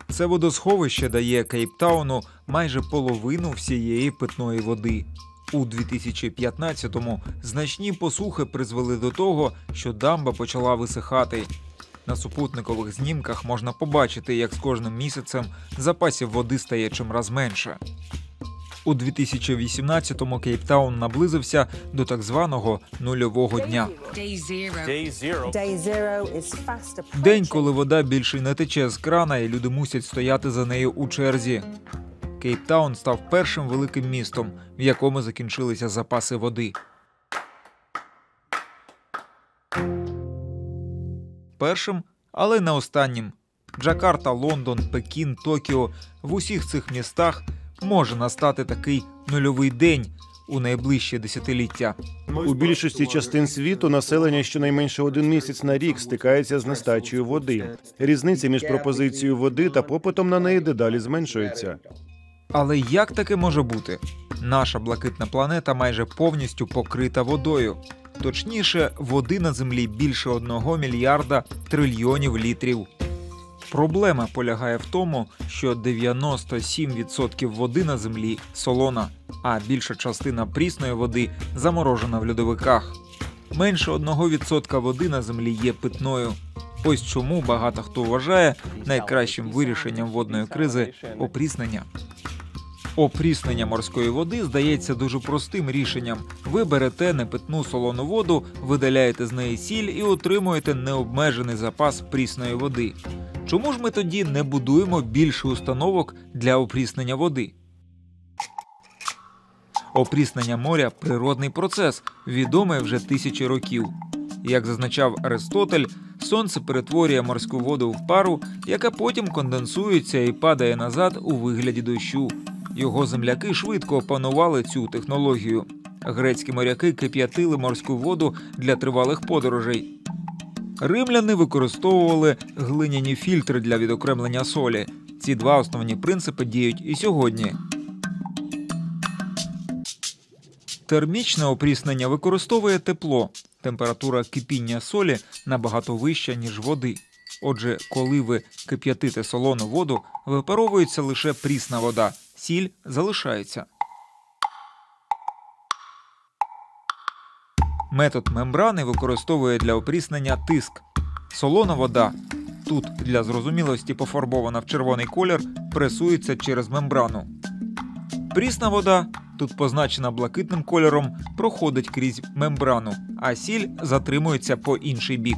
Це водосховище дає Кейптауну майже половину всієї питної води. У 2015-му значні посухи призвели до того, що дамба почала висихати. На супутникових знімках можна побачити, як з кожним місяцем запасів води стає чимраз менше. У 2018-му Кейптаун наблизився до так званого нульового дня. День, коли вода більше не тече з крана і люди мусять стояти за нею у черзі. Кейптаун став першим великим містом, в якому закінчилися запаси води. Першим, але не останнім. Джакарта, Лондон, Пекін, Токіо – в усіх цих містах може настати такий нульовий день у найближче десятиліття. У більшості частин світу населення щонайменше 1 місяць на рік стикається з нестачею води. Різниця між пропозицією води та попитом на неї дедалі зменшується. Але як таке може бути? Наша блакитна планета майже повністю покрита водою. Точніше, води на Землі більше 1 мільярда трильйонів літрів. Проблема полягає в тому, що 97% води на Землі солона, а більша частина прісної води заморожена в льодовиках. Менше 1% води на Землі є питною. Ось чому багато хто вважає найкращим вирішенням водної кризи – опріснення. Опріснення морської води здається дуже простим рішенням. Ви берете непитну солону воду, видаляєте з неї сіль і отримуєте необмежений запас прісної води. Чому ж ми тоді не будуємо більше установок для опріснення води? Опріснення моря – природний процес, відомий вже тисячі років. Як зазначав Аристотель, сонце перетворює морську воду в пару, яка потім конденсується і падає назад у вигляді дощу. Його земляки швидко опанували цю технологію. Грецькі моряки кип'ятили морську воду для тривалих подорожей. Римляни використовували глиняні фільтри для відокремлення солі. Ці два основні принципи діють і сьогодні. Термічне опріснення використовує тепло. Температура кипіння солі набагато вища, ніж води. Отже, коли ви кип'ятите солону воду, випаровується лише прісна вода, сіль залишається. Метод мембрани використовує для опріснення тиск. Солона вода, тут для зрозумілості пофарбована в червоний колір, пресується через мембрану. Прісна вода, тут позначена блакитним кольором, проходить крізь мембрану, а сіль затримується по інший бік.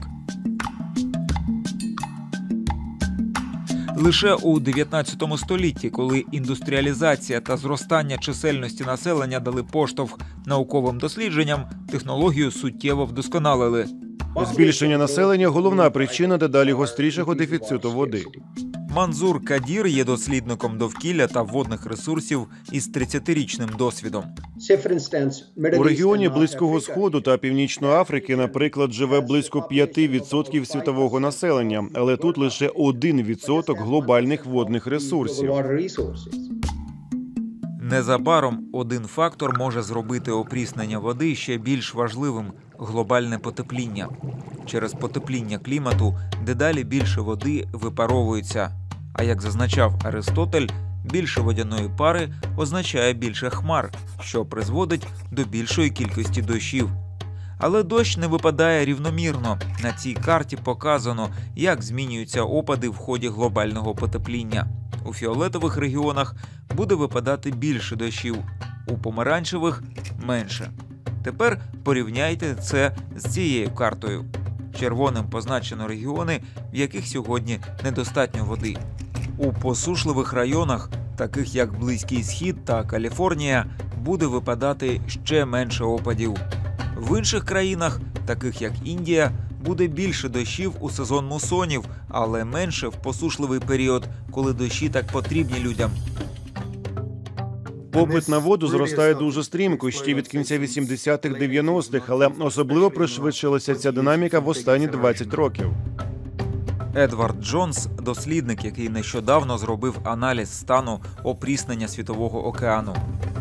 Лише у 19 столітті, коли індустріалізація та зростання чисельності населення дали поштовх науковим дослідженням, технологію суттєво вдосконалили. Збільшення населення – головна причина дедалі гострішого дефіциту води. Манзур Кадір є дослідником довкілля та водних ресурсів із 30-річним досвідом. У регіоні Близького Сходу та Північної Африки, наприклад, живе близько 5% світового населення, але тут лише 1% глобальних водних ресурсів. Незабаром один фактор може зробити опріснення води ще більш важливим – глобальне потепління. Через потепління клімату дедалі більше води випаровується. А як зазначав Аристотель, більше водяної пари означає більше хмар, що призводить до більшої кількості дощів. Але дощ не випадає рівномірно. На цій карті показано, як змінюються опади в ході глобального потепління. У фіолетових регіонах буде випадати більше дощів, у помаранчевих – менше. Тепер порівняйте це з цією картою. Червоним позначено регіони, в яких сьогодні недостатньо води. У посушливих районах, таких як Близький Схід та Каліфорнія, буде випадати ще менше опадів. В інших країнах, таких як Індія, буде більше дощів у сезон мусонів, але менше в посушливий період, коли дощі так потрібні людям. Попит на воду зростає дуже стрімко ще від кінця 80-х-90-х, але особливо пришвидшилася ця динаміка в останні 20 років. Едвард Джонс – дослідник, який нещодавно зробив аналіз стану опріснення Світового океану.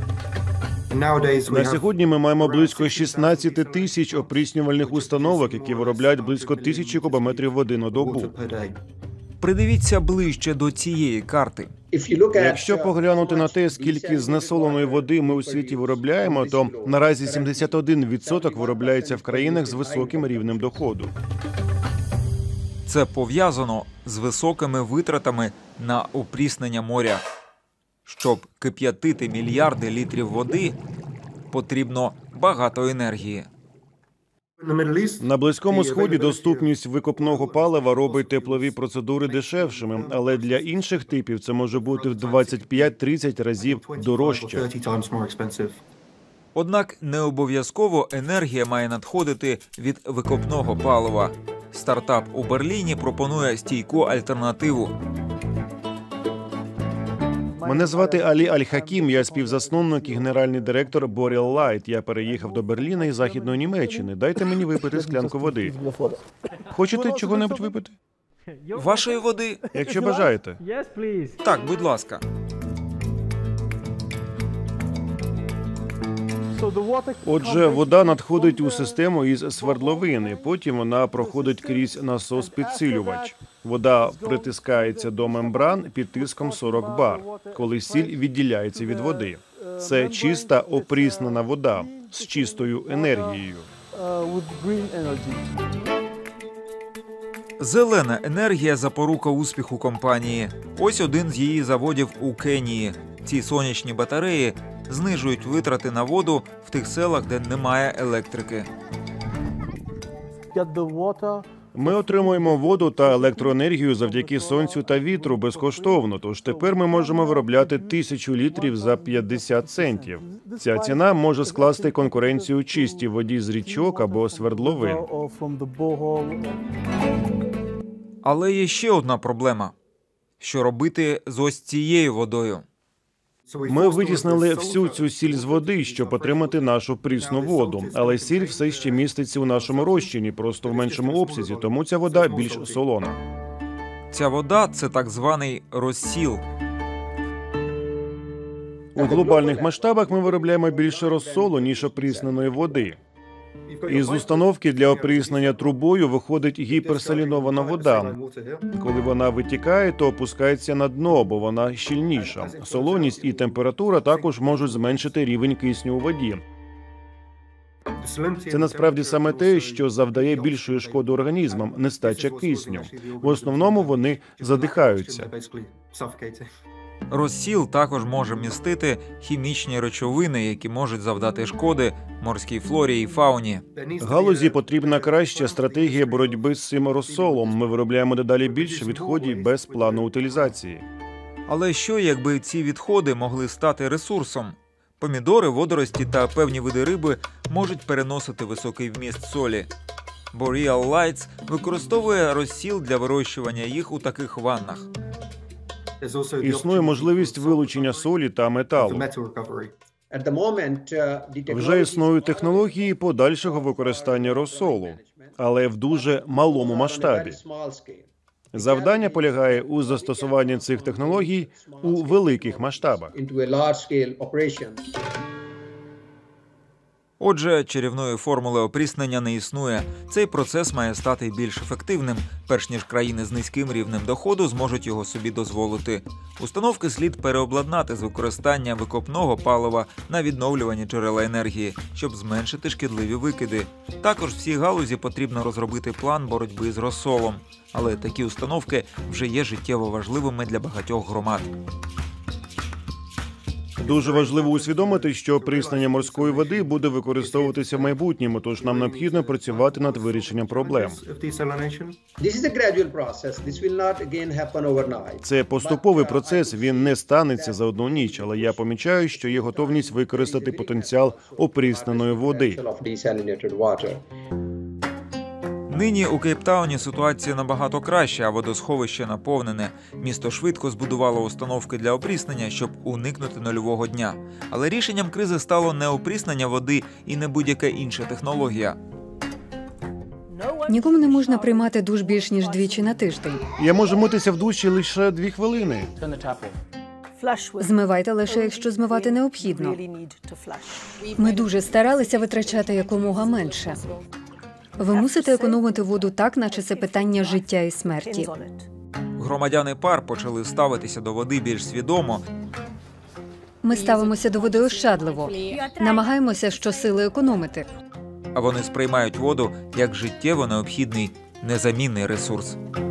На сьогодні ми маємо близько 16 тисяч опріснювальних установок, які виробляють близько 1000 кубометрів води на добу. Придивіться ближче до цієї карти. Якщо поглянути на те, скільки знесоленої води ми у світі виробляємо, то наразі 71% виробляється в країнах з високим рівнем доходу. Це пов'язано з високими витратами на опріснення моря. Щоб кип'ятити мільярди літрів води, потрібно багато енергії. На Близькому Сході доступність викопного палива робить теплові процедури дешевшими, але для інших типів це може бути в 25-30 разів дорожче. Однак не обов'язково енергія має надходити від викопного палива. Стартап у Берліні пропонує стійку альтернативу. Мене звати Алі Аль-Хакім, я співзасновник і генеральний директор Boreal Light. Я переїхав до Берліна із Західної Німеччини. Дайте мені випити склянку води. Хочете чого-небудь випити? Вашої води? Якщо бажаєте. Так, будь ласка. Отже, вода надходить у систему із свердловини, потім вона проходить крізь насос-підсилювач. Вода притискається до мембран під тиском 40 бар, коли сіль відділяється від води. Це чиста опріснена вода з чистою енергією. Зелена енергія – запорука успіху компанії. Ось один з її заводів у Кенії. Ці сонячні батареї знижують витрати на воду в тих селах, де немає електрики. Ми отримуємо воду та електроенергію завдяки сонцю та вітру безкоштовно, тож тепер ми можемо виробляти 1000 літрів за 50 центів. Ця ціна може скласти конкуренцію чистій воді з річок або свердловин. Але є ще одна проблема. Що робити з ось цією водою? Ми витіснили всю цю сіль з води, щоб отримати нашу прісну воду. Але сіль все ще міститься у нашому розчині, просто в меншому обсязі, тому ця вода більш солона. Ця вода – це так званий розсіл. У глобальних масштабах ми виробляємо більше розсолу, ніж опрісненої води. Із установки для опріснення трубою виходить гіперсалінована вода. Коли вона витікає, то опускається на дно, бо вона щільніша. Солоність і температура також можуть зменшити рівень кисню у воді. Це насправді саме те, що завдає більшої шкоди організмам – нестача кисню. В основному вони задихаються. Розсіл також може містити хімічні речовини, які можуть завдати шкоди морській флорі і фауні. Галузі потрібна краща стратегія боротьби з цим розсолом. Ми виробляємо дедалі більше відходів без плану утилізації. Але що, якби ці відходи могли стати ресурсом? Помідори, водорості та певні види риби можуть переносити високий вміст солі. Boreal Lights використовує розсіл для вирощування їх у таких ваннах. Існує можливість вилучення солі та металу. Вже існують технології подальшого використання розсолу, але в дуже малому масштабі. Завдання полягає у застосуванні цих технологій у великих масштабах. Отже, чарівної формули опріснення не існує. Цей процес має стати більш ефективним, перш ніж країни з низьким рівнем доходу зможуть його собі дозволити. Установки слід переобладнати з використання викопного палива на відновлювані джерела енергії, щоб зменшити шкідливі викиди. Також всій галузі потрібно розробити план боротьби з розсолом. Але такі установки вже є життєво важливими для багатьох громад. Дуже важливо усвідомити, що опріснення морської води буде використовуватися в майбутньому, тож нам необхідно працювати над вирішенням проблем. Це поступовий процес, він не станеться за одну ніч, але я помічаю, що є готовність використати потенціал опрісненої води. Нині у Кейптауні ситуація набагато краща, а водосховище наповнене. Місто швидко збудувало установки для опріснення, щоб уникнути нульового дня. Але рішенням кризи стало не опріснення води і не будь-яка інша технологія. Нікому не можна приймати душ більш ніж двічі на тиждень. Я можу митися в душі лише 2 хвилини. Змивайте лише, якщо змивати необхідно. Ми дуже старалися витрачати якомога менше. Ви мусите економити воду так, наче це питання життя і смерті. Громадяни ПАР почали ставитися до води більш свідомо. Ми ставимося до води ощадливо, намагаємося щосили економити. А вони сприймають воду як життєво необхідний, незамінний ресурс.